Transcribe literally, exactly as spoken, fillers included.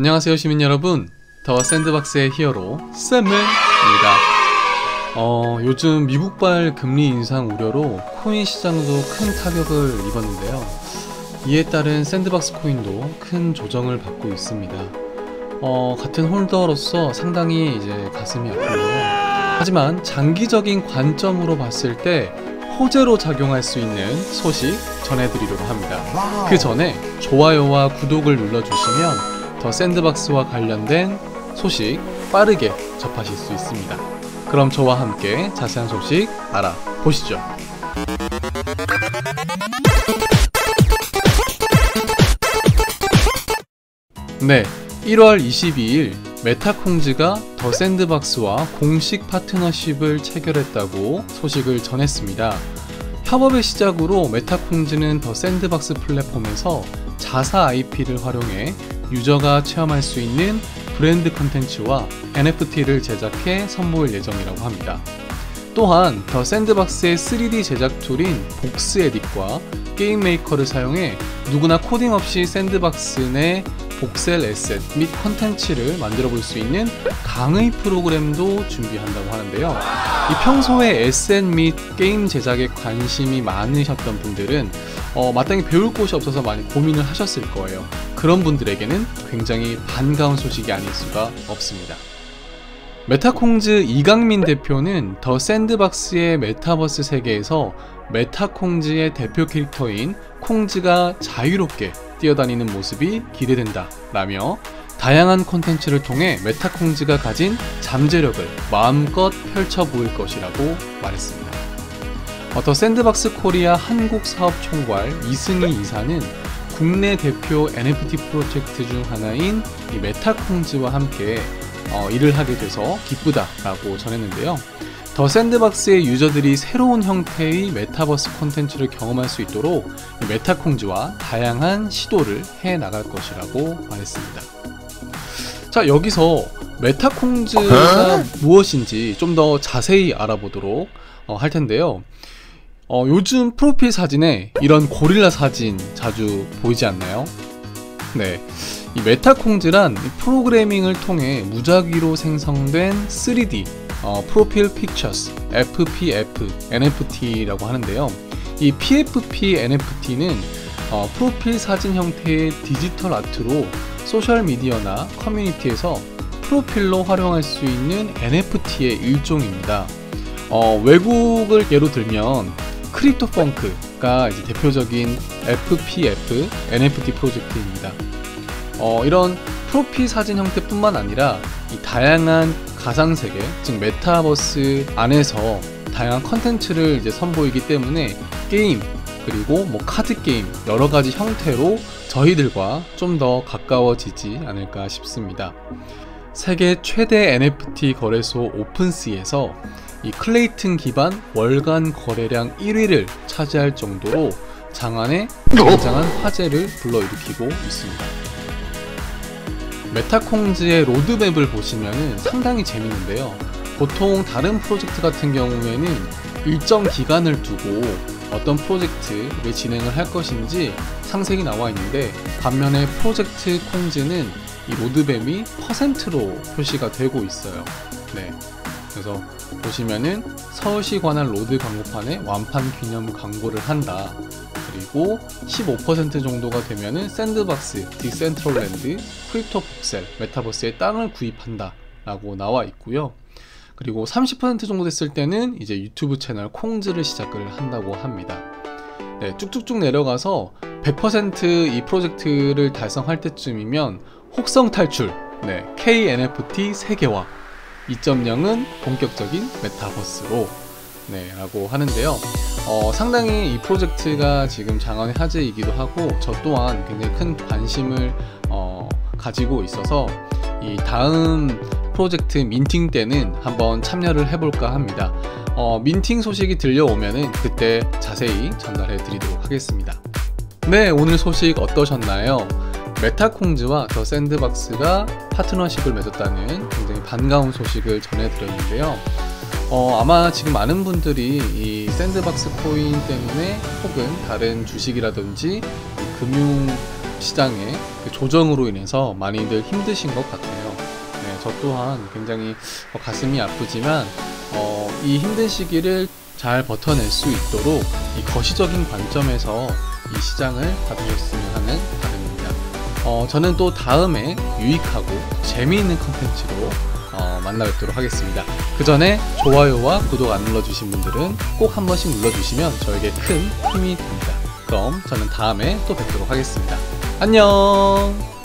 안녕하세요 시민 여러분, 더 샌드박스의 히어로 쌤입니다. 어, 요즘 미국발 금리 인상 우려로 코인 시장도 큰 타격을 입었는데요. 이에 따른 샌드박스 코인도 큰 조정을 받고 있습니다. 어, 같은 홀더로서 상당히 이제 가슴이 아픈데요. 하지만 장기적인 관점으로 봤을 때 호재로 작용할 수 있는 소식 전해드리려고 합니다. 그 전에 좋아요와 구독을 눌러주시면 더 샌드박스와 관련된 소식 빠르게 접하실 수 있습니다. 그럼 저와 함께 자세한 소식 알아보시죠. 네, 일월 이십이일 메타콩즈가 더 샌드박스와 공식 파트너십을 체결했다고 소식을 전했습니다. 협업의 시작으로 메타콩즈는 더 샌드박스 플랫폼에서 자사 아이피를 활용해 유저가 체험할 수 있는 브랜드 컨텐츠와 엔에프티를 제작해 선보일 예정이라고 합니다. 또한 더 샌드박스의 쓰리디 제작 툴인 복스에딧과 게임 메이커를 사용해 누구나 코딩 없이 샌드박스 내 복셀 에셋 및 컨텐츠를 만들어 볼 수 있는 강의 프로그램도 준비한다고 하는데요. 이 평소에 에셋 및 게임 제작에 관심이 많으셨던 분들은 어, 마땅히 배울 곳이 없어서 많이 고민을 하셨을 거예요. 그런 분들에게는 굉장히 반가운 소식이 아닐 수가 없습니다. 메타콩즈 이강민 대표는 더 샌드박스의 메타버스 세계에서 메타콩즈의 대표 캐릭터인 콩즈가 자유롭게 뛰어다니는 모습이 기대된다 라며 다양한 콘텐츠를 통해 메타콩즈가 가진 잠재력을 마음껏 펼쳐 보일 것이라고 말했습니다. 더 샌드박스 코리아 한국 사업 총괄 이승희 이사는 국내 대표 엔에프티 프로젝트 중 하나인 이 메타콩즈와 함께 어, 일을 하게 돼서 기쁘다라고 전했는데요. 더 샌드박스의 유저들이 새로운 형태의 메타버스 콘텐츠를 경험할 수 있도록 메타콩즈와 다양한 시도를 해 나갈 것이라고 말했습니다. 자, 여기서 메타콩즈가 무엇인지 좀 더 자세히 알아보도록 어, 할 텐데요. 어, 요즘 프로필 사진에 이런 고릴라 사진 자주 보이지 않나요? 네, 이 메타콩즈란 프로그래밍을 통해 무작위로 생성된 쓰리디 어, 프로필 픽처스 에프피에프 엔에프티라고 하는데요. 이 피에프피 엔에프티는 어, 프로필 사진 형태의 디지털 아트로 소셜미디어나 커뮤니티에서 프로필로 활용할 수 있는 엔에프티의 일종입니다. 어, 외국을 예로 들면 크립토펑크가 이제 대표적인 에프피에프 엔에프티 프로젝트입니다. 어, 이런 프로필 사진 형태뿐만 아니라 이 다양한 가상세계, 즉 메타버스 안에서 다양한 컨텐츠를 이제 선보이기 때문에 게임, 그리고 뭐 카드 게임 여러 가지 형태로 저희들과 좀 더 가까워지지 않을까 싶습니다. 세계 최대 엔에프티 거래소 오픈시에서 이 클레이튼 기반 월간 거래량 일 위를 차지할 정도로 장안의 굉장한 화제를 불러일으키고 있습니다. 메타콩즈의 로드맵을 보시면 상당히 재밌는데요. 보통 다른 프로젝트 같은 경우에는 일정 기간을 두고 어떤 프로젝트를 진행을 할 것인지 상세히 나와 있는데, 반면에 프로젝트 콩즈는 이 로드맵이 퍼센트로 표시가 되고 있어요. 네, 그래서 보시면은 서울시 관할 로드 광고판에 완판 기념 광고를 한다. 그리고 십오 퍼센트 정도가 되면은 샌드박스, 디센트럴랜드, 크립토 복셀, 메타버스의 땅을 구입한다 라고 나와 있고요. 그리고 삼십 퍼센트 정도 됐을 때는 이제 유튜브 채널 콩즈를 시작을 한다고 합니다. 네, 쭉쭉쭉 내려가서 백 퍼센트 이 프로젝트를 달성할 때쯤이면 혹성 탈출, 네, 케이 엔에프티 세계화, 이 점 영은 본격적인 메타버스로 네, 라고 하는데요. 어, 상당히 이 프로젝트가 지금 장안의 화제이기도 하고 저 또한 굉장히 큰 관심을 어, 가지고 있어서 이 다음 프로젝트 민팅 때는 한번 참여를 해볼까 합니다. 어, 민팅 소식이 들려오면은 그때 자세히 전달해 드리도록 하겠습니다. 네, 오늘 소식 어떠셨나요? 메타콩즈와 더 샌드박스가 파트너십을 맺었다는 굉장히 반가운 소식을 전해드렸는데요. 어, 아마 지금 많은 분들이 이 샌드박스 코인 때문에 혹은 다른 주식이라든지 금융 시장의 그 조정으로 인해서 많이들 힘드신 것 같아요. 네, 저 또한 굉장히 어, 가슴이 아프지만 어, 이 힘든 시기를 잘 버텨낼 수 있도록 이 거시적인 관점에서 이 시장을 봐주셨으면 하는 바람입니다. 어, 저는 또 다음에 유익하고 재미있는 컨텐츠로 어, 만나 뵙도록 하겠습니다. 그 전에 좋아요와 구독 안 눌러주신 분들은 꼭 한 번씩 눌러주시면 저에게 큰 힘이 됩니다. 그럼 저는 다음에 또 뵙도록 하겠습니다. 안녕!